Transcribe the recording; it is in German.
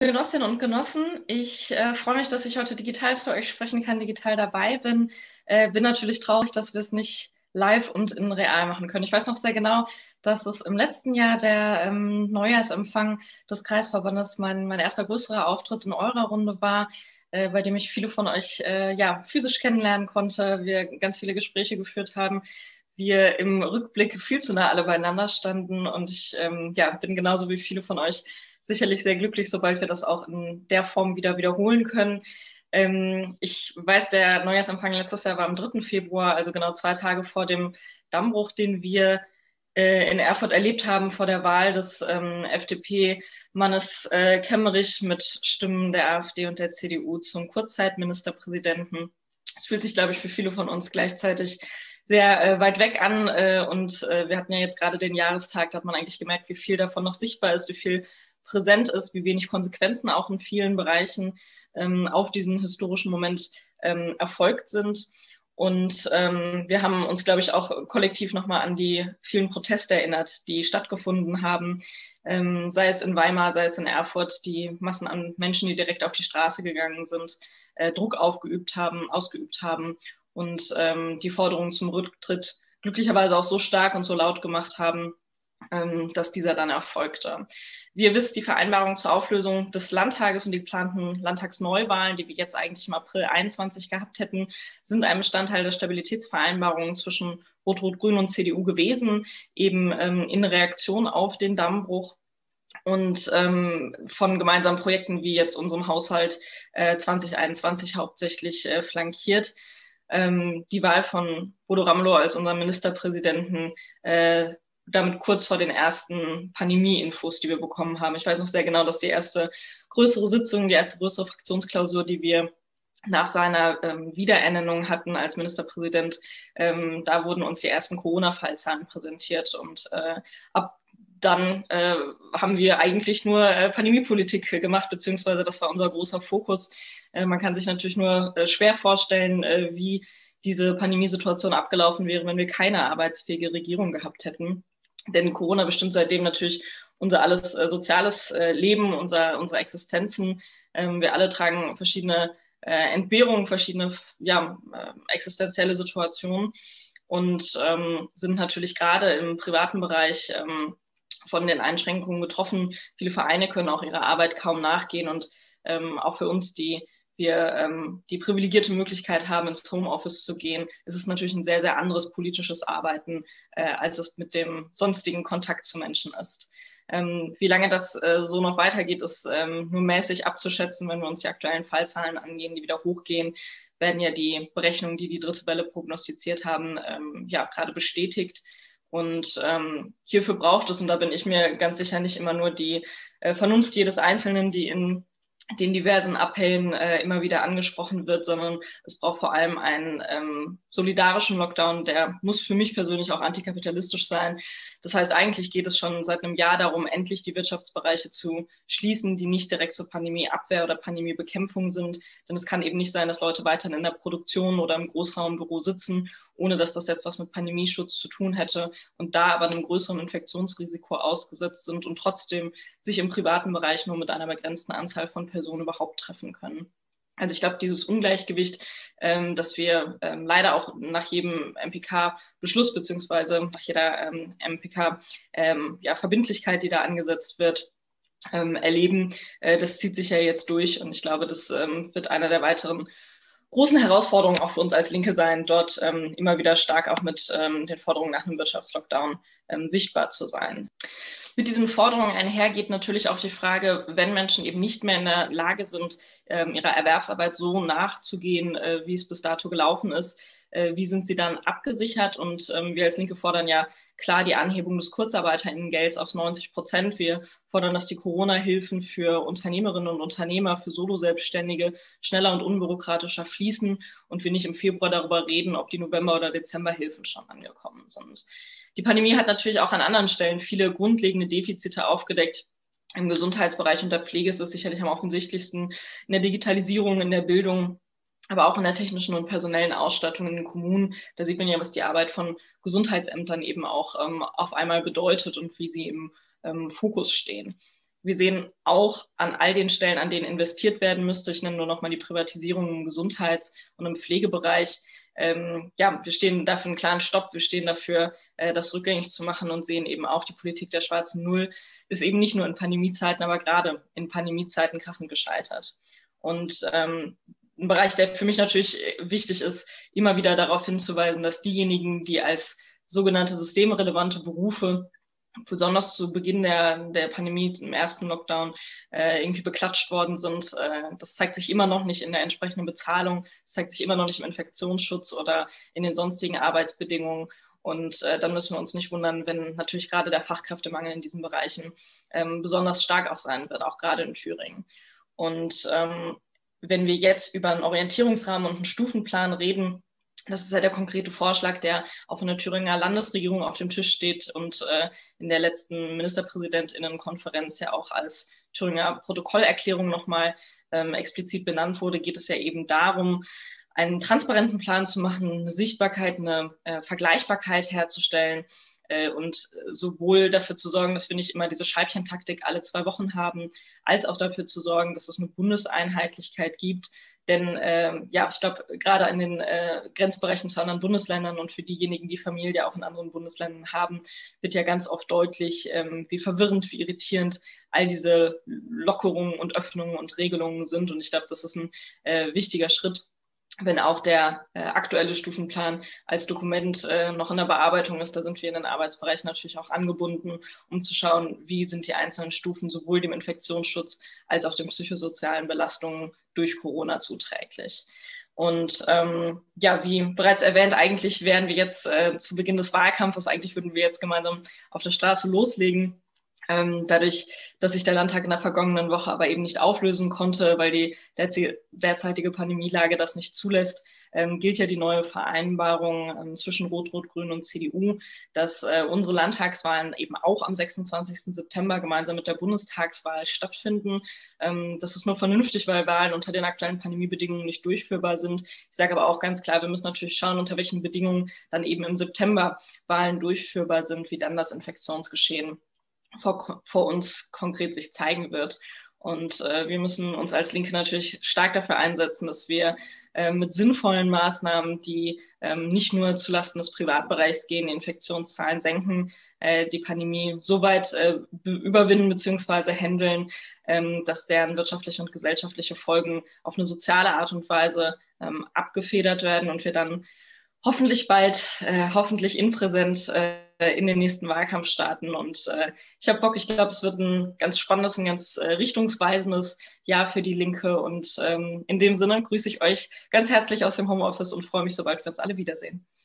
Liebe Genossinnen und Genossen, ich freue mich, dass ich heute digital zu euch sprechen kann, digital dabei bin. Bin natürlich traurig, dass wir es nicht live und in real machen können. Ich weiß noch sehr genau, dass es im letzten Jahr der Neujahrsempfang des Kreisverbandes mein erster größerer Auftritt in eurer Runde war, bei dem ich viele von euch ja, physisch kennenlernen konnte, wir ganz viele Gespräche geführt haben, wir im Rückblick viel zu nah alle beieinander standen und ich ja, bin genauso wie viele von euch sicherlich sehr glücklich, sobald wir das auch in der Form wieder wiederholen können. Ich weiß, der Neujahrsempfang letztes Jahr war am 3. Februar, also genau 2 Tage vor dem Dammbruch, den wir in Erfurt erlebt haben vor der Wahl des FDP-Mannes Kemmerich mit Stimmen der AfD und der CDU zum Kurzzeitministerpräsidenten. Es fühlt sich, glaube ich, für viele von uns gleichzeitig sehr weit weg an und wir hatten ja jetzt gerade den Jahrestag, da hat man eigentlich gemerkt, wie viel davon noch sichtbar ist, wie viel präsent ist, wie wenig Konsequenzen auch in vielen Bereichen auf diesen historischen Moment erfolgt sind. Und wir haben uns, glaube ich, auch kollektiv nochmal an die vielen Proteste erinnert, die stattgefunden haben, sei es in Weimar, sei es in Erfurt, die Massen an Menschen, die direkt auf die Straße gegangen sind, Druck ausgeübt haben und die Forderungen zum Rücktritt glücklicherweise auch so stark und so laut gemacht haben, dass dieser dann erfolgte. Wie ihr wisst, die Vereinbarung zur Auflösung des Landtages und die geplanten Landtagsneuwahlen, die wir jetzt eigentlich im April 21 gehabt hätten, sind ein Bestandteil der Stabilitätsvereinbarung zwischen Rot-Rot-Grün und CDU gewesen, eben in Reaktion auf den Dammbruch und von gemeinsamen Projekten wie jetzt unserem Haushalt 2021 hauptsächlich flankiert. Die Wahl von Bodo Ramelow als unserem Ministerpräsidenten damit kurz vor den ersten Pandemie-Infos, die wir bekommen haben. Ich weiß noch sehr genau, dass die erste größere Sitzung, die erste größere Fraktionsklausur, die wir nach seiner Wiederernennung hatten als Ministerpräsident, da wurden uns die ersten Corona-Fallzahlen präsentiert und ab dann haben wir eigentlich nur Pandemiepolitik gemacht, beziehungsweise das war unser großer Fokus. Man kann sich natürlich nur schwer vorstellen, wie diese Pandemiesituation abgelaufen wäre, wenn wir keine arbeitsfähige Regierung gehabt hätten. Denn Corona bestimmt seitdem natürlich unser alles soziales Leben, unsere Existenzen. Wir alle tragen verschiedene Entbehrungen, verschiedene existenzielle Situationen und sind natürlich gerade im privaten Bereich von den Einschränkungen betroffen. Viele Vereine können auch ihrer Arbeit kaum nachgehen und auch für uns, die wir die privilegierte Möglichkeit haben, ins Homeoffice zu gehen, ist es natürlich ein sehr, sehr anderes politisches Arbeiten, als es mit dem sonstigen Kontakt zu Menschen ist. Wie lange das so noch weitergeht, ist nur mäßig abzuschätzen, wenn wir uns die aktuellen Fallzahlen angehen, die wieder hochgehen, werden ja die Berechnungen, die die dritte Welle prognostiziert haben, ja gerade bestätigt. Und hierfür braucht es, und da bin ich mir ganz sicher, nicht immer nur die Vernunft jedes Einzelnen, die in den diversen Appellen immer wieder angesprochen wird, sondern es braucht vor allem einen solidarischen Lockdown, der muss für mich persönlich auch antikapitalistisch sein. Das heißt, eigentlich geht es schon seit einem Jahr darum, endlich die Wirtschaftsbereiche zu schließen, die nicht direkt zur Pandemieabwehr oder Pandemiebekämpfung sind. Denn es kann eben nicht sein, dass Leute weiterhin in der Produktion oder im Großraumbüro sitzen, ohne dass das jetzt was mit Pandemieschutz zu tun hätte und da aber einem größeren Infektionsrisiko ausgesetzt sind und trotzdem sich im privaten Bereich nur mit einer begrenzten Anzahl von Personen überhaupt treffen können. Also ich glaube, dieses Ungleichgewicht, das wir leider auch nach jedem MPK-Beschluss beziehungsweise nach jeder MPK-Verbindlichkeit, die da angesetzt wird, erleben, das zieht sich ja jetzt durch und ich glaube, das wird einer der weiteren großen Herausforderungen auch für uns als Linke sein, dort immer wieder stark auch mit den Forderungen nach einem Wirtschaftslockdown sichtbar zu sein. Mit diesen Forderungen einhergeht natürlich auch die Frage, wenn Menschen eben nicht mehr in der Lage sind, ihrer Erwerbsarbeit so nachzugehen, wie es bis dato gelaufen ist, wie sind sie dann abgesichert? Und wir als Linke fordern ja klar die Anhebung des KurzarbeiterInnengelds auf 90%. Wir fordern, dass die Corona-Hilfen für Unternehmerinnen und Unternehmer, für Solo-Selbstständige schneller und unbürokratischer fließen und wir nicht im Februar darüber reden, ob die November- oder Dezemberhilfen schon angekommen sind. Die Pandemie hat natürlich auch an anderen Stellen viele grundlegende Defizite aufgedeckt. Im Gesundheitsbereich und der Pflege ist es sicherlich am offensichtlichsten, in der Digitalisierung, in der Bildung, aber auch in der technischen und personellen Ausstattung in den Kommunen. Da sieht man ja, was die Arbeit von Gesundheitsämtern eben auch auf einmal bedeutet und wie sie im Fokus stehen. Wir sehen auch an all den Stellen, an denen investiert werden müsste, ich nenne nur noch mal die Privatisierung im Gesundheits- und im Pflegebereich, wir stehen dafür einen klaren Stopp, wir stehen dafür, das rückgängig zu machen und sehen eben auch, die Politik der schwarzen Null ist eben nicht nur in Pandemiezeiten, aber gerade in Pandemiezeiten krachend gescheitert. Und ein Bereich, der für mich natürlich wichtig ist, immer wieder darauf hinzuweisen, dass diejenigen, die als sogenannte systemrelevante Berufe besonders zu Beginn der Pandemie, im ersten Lockdown, irgendwie beklatscht worden sind. Das zeigt sich immer noch nicht in der entsprechenden Bezahlung, das zeigt sich immer noch nicht im Infektionsschutz oder in den sonstigen Arbeitsbedingungen. Und dann müssen wir uns nicht wundern, wenn natürlich gerade der Fachkräftemangel in diesen Bereichen besonders stark auch sein wird, auch gerade in Thüringen. Und wenn wir jetzt über einen Orientierungsrahmen und einen Stufenplan reden, das ist ja der konkrete Vorschlag, der auch von der Thüringer Landesregierung auf dem Tisch steht und in der letzten Ministerpräsidentinnenkonferenz ja auch als Thüringer Protokollerklärung nochmal explizit benannt wurde, geht es ja eben darum, einen transparenten Plan zu machen, eine Sichtbarkeit, eine Vergleichbarkeit herzustellen und sowohl dafür zu sorgen, dass wir nicht immer diese Scheibchentaktik alle 2 Wochen haben, als auch dafür zu sorgen, dass es eine Bundeseinheitlichkeit gibt. Denn ich glaube, gerade in den Grenzbereichen zu anderen Bundesländern und für diejenigen, die Familie auch in anderen Bundesländern haben, wird ja ganz oft deutlich, wie verwirrend, wie irritierend all diese Lockerungen und Öffnungen und Regelungen sind. Und ich glaube, das ist ein wichtiger Schritt, wenn auch der aktuelle Stufenplan als Dokument noch in der Bearbeitung ist. Da sind wir in den Arbeitsbereich natürlich auch angebunden, um zu schauen, wie sind die einzelnen Stufen sowohl dem Infektionsschutz als auch den psychosozialen Belastungen durch Corona zuträglich. Und wie bereits erwähnt, eigentlich wären wir jetzt zu Beginn des Wahlkampfes, eigentlich würden wir jetzt gemeinsam auf der Straße loslegen. Dadurch, dass sich der Landtag in der vergangenen Woche aber eben nicht auflösen konnte, weil die derzeitige Pandemielage das nicht zulässt, gilt ja die neue Vereinbarung zwischen Rot-Rot-Grün und CDU, dass unsere Landtagswahlen eben auch am 26. September gemeinsam mit der Bundestagswahl stattfinden. Das ist nur vernünftig, weil Wahlen unter den aktuellen Pandemiebedingungen nicht durchführbar sind. Ich sage aber auch ganz klar, wir müssen natürlich schauen, unter welchen Bedingungen dann eben im September Wahlen durchführbar sind, wie dann das Infektionsgeschehen vor uns konkret sich zeigen wird. Und wir müssen uns als Linke natürlich stark dafür einsetzen, dass wir mit sinnvollen Maßnahmen, die nicht nur zulasten des Privatbereichs gehen, die Infektionszahlen senken, die Pandemie so weit überwinden bzw. handeln, dass deren wirtschaftliche und gesellschaftliche Folgen auf eine soziale Art und Weise abgefedert werden und wir dann hoffentlich bald, hoffentlich in Präsent in den nächsten Wahlkampf starten. Und ich habe Bock, ich glaube, es wird ein ganz spannendes, ein ganz richtungsweisendes Jahr für die Linke. Und in dem Sinne grüße ich euch ganz herzlich aus dem Homeoffice und freue mich, sobald wir uns alle wiedersehen.